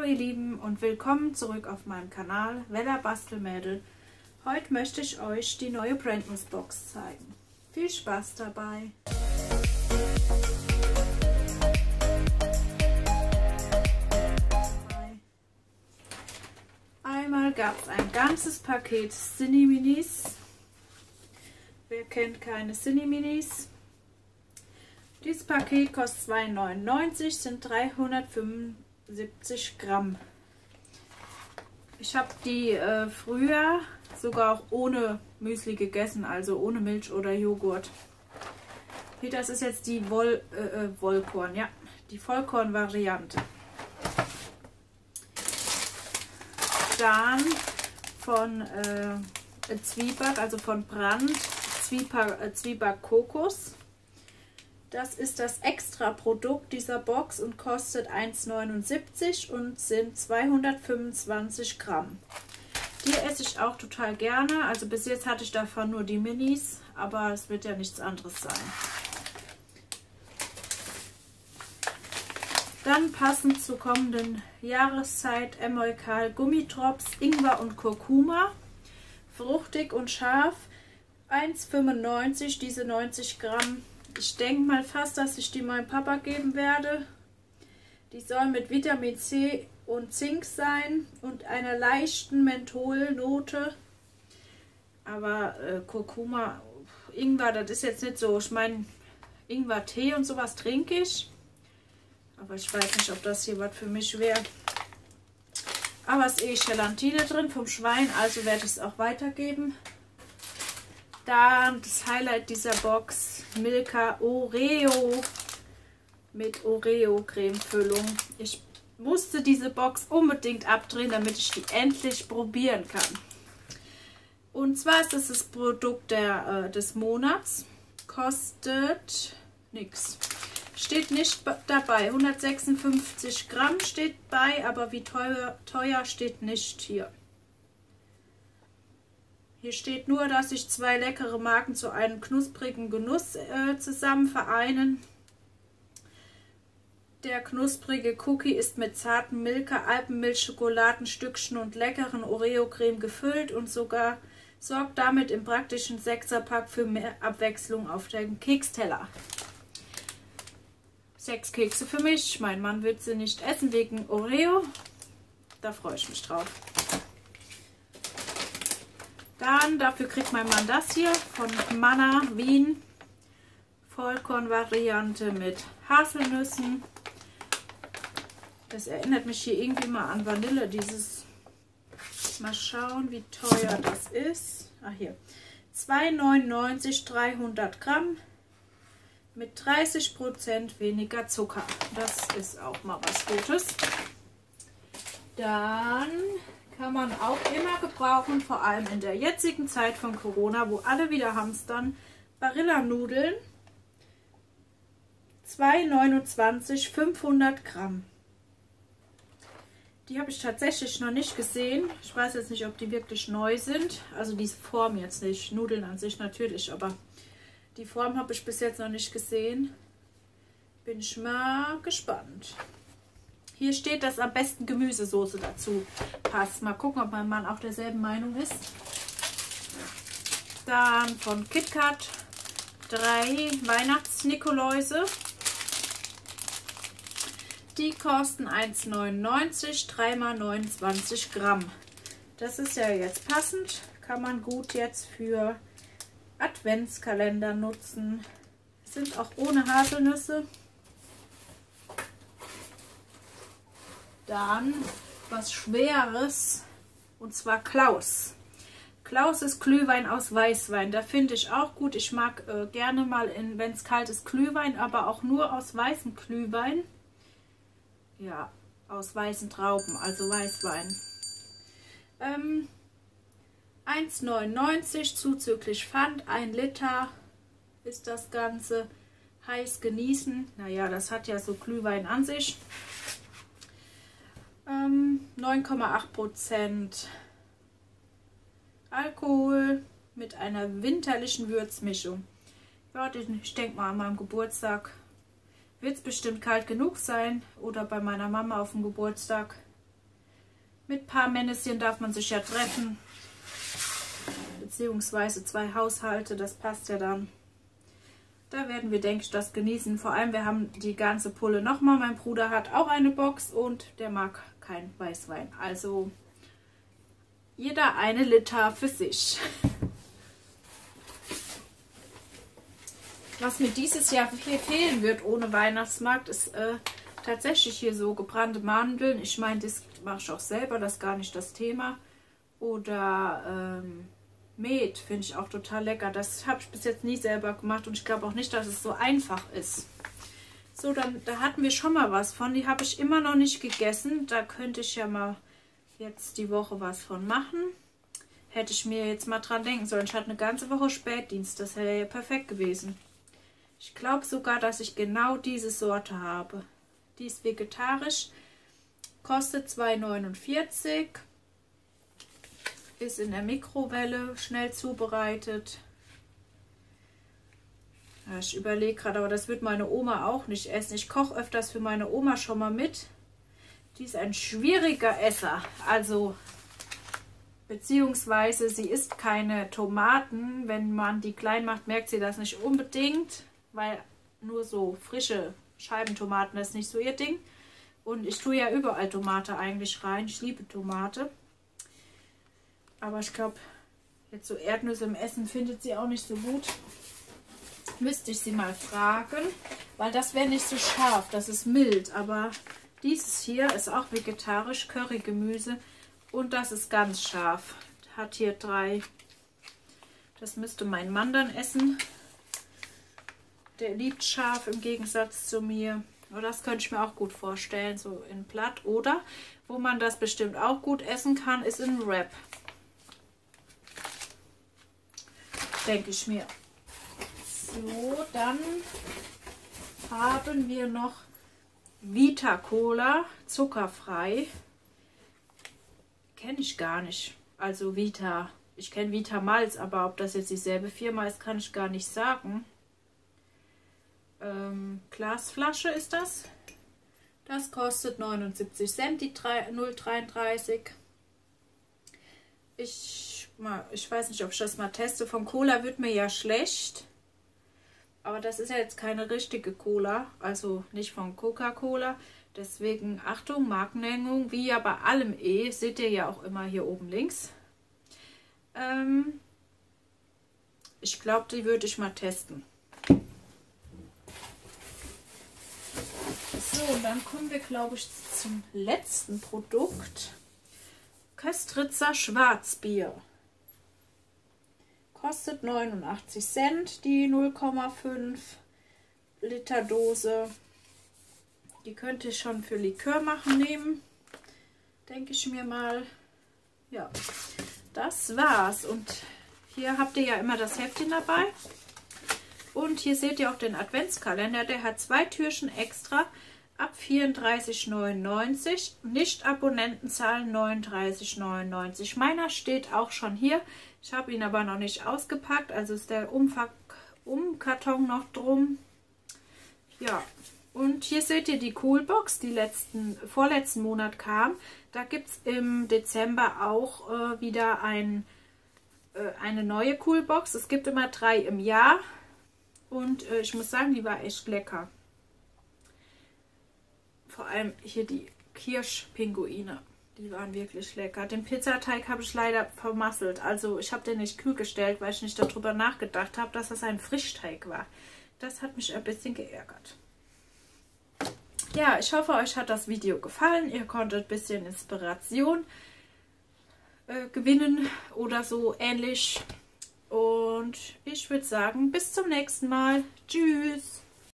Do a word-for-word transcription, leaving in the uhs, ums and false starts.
Hallo ihr Lieben und willkommen zurück auf meinem Kanal Wella Bastelmädel. Heute möchte ich euch die neue Brandnuss Box zeigen. Viel Spaß dabei! Einmal gab es ein ganzes Paket Cinni-Minis. Wer kennt keine Cinni-Minis? Dieses Paket kostet zwei neunundneunzig, sind dreihundertfünfundsiebzig Gramm. Ich habe die äh, früher sogar auch ohne Müsli gegessen, also ohne Milch oder Joghurt. Hier, das ist jetzt die Woll, äh, Wollkorn, ja, die Vollkorn-Variante. Dann von äh, Zwieback, also von Brand, Zwieback, äh, Zwieback Kokos. Das ist das Extra-Produkt dieser Box und kostet eins neunundsiebzig und sind zweihundertfünfundzwanzig Gramm. Die esse ich auch total gerne. Also bis jetzt hatte ich davon nur die Minis, aber es wird ja nichts anderes sein. Dann passend zur kommenden Jahreszeit Emolkal Gummitrops, Ingwer und Kurkuma. Fruchtig und scharf. eins fünfundneunzig, diese neunzig Gramm. Ich denke mal fast, dass ich die meinem Papa geben werde. Die sollen mit Vitamin C und Zink sein und einer leichten Mentholnote. Aber äh, Kurkuma, Ingwer, das ist jetzt nicht so. Ich meine, Ingwer-Tee und sowas trinke ich. Aber ich weiß nicht, ob das hier was für mich wäre. Aber es ist eh Gelatine drin vom Schwein, also werde ich es auch weitergeben. Dann das Highlight dieser Box, Milka Oreo mit Oreo-Creme-Füllung. Ich musste diese Box unbedingt abdrehen, damit ich die endlich probieren kann. Und zwar ist das das Produkt der, äh, des Monats. Kostet nichts. Steht nicht dabei. hundertsechsundfünfzig Gramm steht bei, aber wie teuer, teuer steht nicht hier. Hier steht nur, dass sich zwei leckere Marken zu einem knusprigen Genuss äh, zusammen vereinen. Der knusprige Cookie ist mit zarten Milka, Alpenmilch, Schokoladenstückchen und leckeren Oreo-Creme gefüllt und sogar sorgt damit im praktischen Sechserpack für mehr Abwechslung auf dem Keksteller. Sechs Kekse für mich. Mein Mann wird sie nicht essen wegen Oreo. Da freue ich mich drauf. Dann, dafür kriegt mein Mann das hier von Manna Wien. Vollkorn-Variante mit Haselnüssen. Das erinnert mich hier irgendwie mal an Vanille. Dieses, mal schauen, wie teuer das ist. Ah, hier. zwei neunundneunzig, dreihundert Gramm. Mit dreißig Prozent weniger Zucker. Das ist auch mal was Gutes. Dann kann man auch immer gebrauchen, vor allem in der jetzigen Zeit von Corona, wo alle wieder hamstern, Barilla-Nudeln. zwei neunundzwanzig, fünfhundert Gramm. Die habe ich tatsächlich noch nicht gesehen. Ich weiß jetzt nicht, ob die wirklich neu sind. Also diese Form jetzt nicht. Nudeln an sich natürlich, aber die Form habe ich bis jetzt noch nicht gesehen. Bin ich mal gespannt. Hier steht, dass am besten Gemüsesoße dazu passt. Mal gucken, ob mein Mann auch derselben Meinung ist. Dann von KitKat drei Weihnachts-Nikoläuse. Die kosten eins neunundneunzig, drei mal neunundzwanzig Gramm. Das ist ja jetzt passend. Kann man gut jetzt für Adventskalender nutzen. Sind auch ohne Haselnüsse. Dann was Schweres, und zwar Klaus. Klaus ist Glühwein aus Weißwein. Da finde ich auch gut. Ich mag äh, gerne mal, wenn es kalt ist, Glühwein, aber auch nur aus weißem Glühwein. Ja, aus weißen Trauben, also Weißwein. Ähm, eins neunundneunzig zuzüglich Pfand, ein Liter ist das Ganze. Heiß genießen. Naja, das hat ja so Glühwein an sich. Ähm, neun Komma acht Prozent Alkohol mit einer winterlichen Würzmischung. Ja, ich denke mal, an meinem Geburtstag wird es bestimmt kalt genug sein. Oder bei meiner Mama auf dem Geburtstag. Mit ein paar Männchen darf man sich ja treffen. Beziehungsweise zwei Haushalte, das passt ja dann. Da werden wir, denke ich, das genießen. Vor allem, wir haben die ganze Pulle nochmal. Mein Bruder hat auch eine Box und der mag kein Weißwein. Also jeder eine Liter für sich. Was mir dieses Jahr hier fehlen wird ohne Weihnachtsmarkt, ist äh, tatsächlich hier so gebrannte Mandeln. Ich meine, das mache ich auch selber, das ist gar nicht das Thema. Oder ähm, Met finde ich auch total lecker. Das habe ich bis jetzt nie selber gemacht und ich glaube auch nicht, dass es so einfach ist. So, dann da hatten wir schon mal was von. Die habe ich immer noch nicht gegessen. Da könnte ich ja mal jetzt die Woche was von machen. Hätte ich mir jetzt mal dran denken sollen. Ich hatte eine ganze Woche Spätdienst. Das wäre ja perfekt gewesen. Ich glaube sogar, dass ich genau diese Sorte habe. Die ist vegetarisch. Kostet zwei neunundvierzig. Ist in der Mikrowelle schnell zubereitet. Ja, ich überlege gerade, aber das wird meine Oma auch nicht essen. Ich koche öfters für meine Oma schon mal mit. Die ist ein schwieriger Esser. Also, beziehungsweise sie isst keine Tomaten. Wenn man die klein macht, merkt sie das nicht unbedingt, weil nur so frische Scheibentomaten, das ist nicht so ihr Ding. Und ich tue ja überall Tomate eigentlich rein. Ich liebe Tomate. Aber ich glaube, jetzt so Erdnüsse im Essen findet sie auch nicht so gut. Müsste ich sie mal fragen, weil das wäre nicht so scharf, das ist mild. Aber dieses hier ist auch vegetarisch, Currygemüse und das ist ganz scharf. Hat hier drei, das müsste mein Mann dann essen. Der liebt scharf im Gegensatz zu mir. Aber das könnte ich mir auch gut vorstellen, so in Blatt. Oder, wo man das bestimmt auch gut essen kann, ist in Wrap. Denke ich mir. So, dann haben wir noch Vita Cola, zuckerfrei. Kenne ich gar nicht. Also Vita, ich kenne Vita Malz, aber ob das jetzt dieselbe Firma ist, kann ich gar nicht sagen. Ähm, Glasflasche ist das. Das kostet neunundsiebzig Cent, die null dreiunddreißig. Ich, mal, ich weiß nicht, ob ich das mal teste. Von Cola wird mir ja schlecht. Aber das ist ja jetzt keine richtige Cola. Also nicht von Coca-Cola. Deswegen Achtung, Markennennung. Wie ja bei allem eh. Seht ihr ja auch immer hier oben links. Ähm, ich glaube, die würde ich mal testen. So, und dann kommen wir, glaube ich, zum letzten Produkt. Köstritzer Schwarzbier. Kostet neunundachtzig Cent, die null Komma fünf Liter Dose. Die könnte ich schon für Likör machen nehmen. Denke ich mir mal. Ja, das war's. Und hier habt ihr ja immer das Heftchen dabei. Und hier seht ihr auch den Adventskalender. Der hat zwei Türchen extra. Ab vierunddreißig neunundneunzig, Nicht-Abonnenten zahlen neununddreißig neunundneunzig. Meiner steht auch schon hier. Ich habe ihn aber noch nicht ausgepackt, also ist der Umfang, Umkarton noch drum. Ja, und hier seht ihr die Coolbox, die letzten, vorletzten Monat kam. Da gibt es im Dezember auch äh, wieder ein, äh, eine neue Coolbox. Es gibt immer drei im Jahr und äh, ich muss sagen, die war echt lecker. Vor allem hier die Kirschpinguine, die waren wirklich lecker. Den Pizzateig habe ich leider vermasselt. Also ich habe den nicht kühl gestellt, weil ich nicht darüber nachgedacht habe, dass das ein Frischteig war. Das hat mich ein bisschen geärgert. Ja, ich hoffe, euch hat das Video gefallen. Ihr konntet ein bisschen Inspiration äh, gewinnen oder so ähnlich. Und ich würde sagen, bis zum nächsten Mal. Tschüss!